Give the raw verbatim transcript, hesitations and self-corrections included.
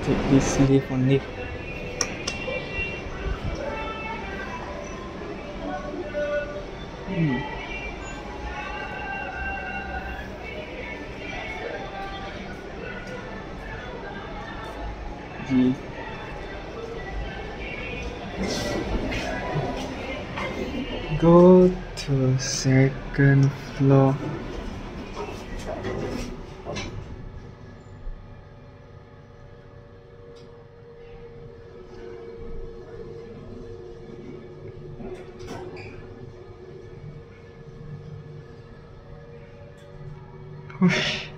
take this lift only. Hmm. G. Go to second floor. Whoosh.